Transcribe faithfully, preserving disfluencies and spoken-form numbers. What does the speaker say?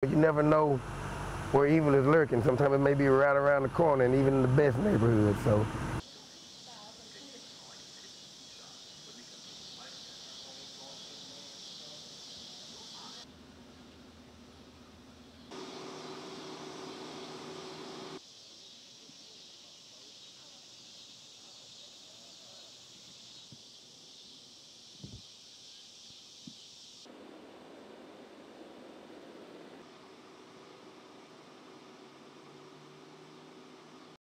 You never know where evil is lurking. Sometimes it may be right around the corner and even in the best neighborhood. So